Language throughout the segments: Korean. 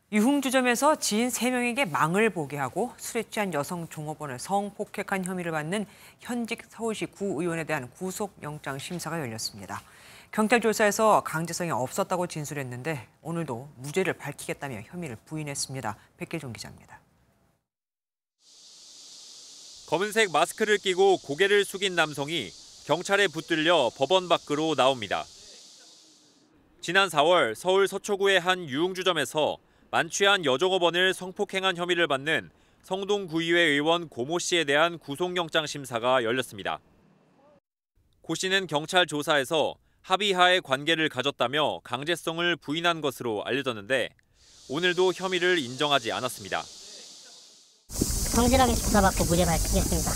유흥주점에서 지인 3명에게 망을 보게 하고 술에 취한 여성 종업원을 성폭행한 혐의를 받는 현직 서울시 구의원에 대한 구속영장 심사가 열렸습니다. 경찰 조사에서 강제성이 없었다고 진술했는데 오늘도 무죄를 밝히겠다며 혐의를 부인했습니다. 백길종 기자입니다. 검은색 마스크를 끼고 고개를 숙인 남성이 경찰에 붙들려 법원 밖으로 나옵니다. 지난 4월 서울 서초구의 한 유흥주점에서 만취한 여종업원을 성폭행한 혐의를 받는 성동구의회 의원 고모 씨에 대한 구속영장 심사가 열렸습니다. 고 씨는 경찰 조사에서 합의하에 관계를 가졌다며 강제성을 부인한 것으로 알려졌는데 오늘도 혐의를 인정하지 않았습니다. 성실하게 조사받고 무죄 밝히겠습니다.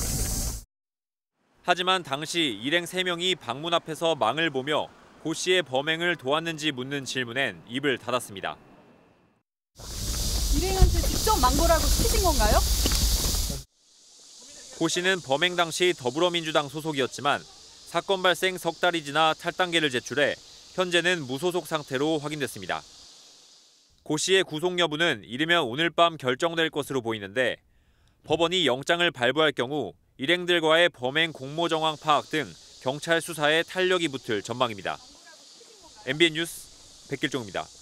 하지만 당시 일행 3명이 방문 앞에서 망을 보며 고 씨의 범행을 도왔는지 묻는 질문엔 입을 닫았습니다. 일행한테 직접 망고라고 시키신 건가요? 고 씨는 범행 당시 더불어민주당 소속이었지만 사건 발생 석 달이 지나 탈당계를 제출해 현재는 무소속 상태로 확인됐습니다. 고 씨의 구속 여부는 이르면 오늘 밤 결정될 것으로 보이는데 법원이 영장을 발부할 경우 일행들과의 범행 공모 정황 파악 등 경찰 수사에 탄력이 붙을 전망입니다. MBN 뉴스 백길종입니다.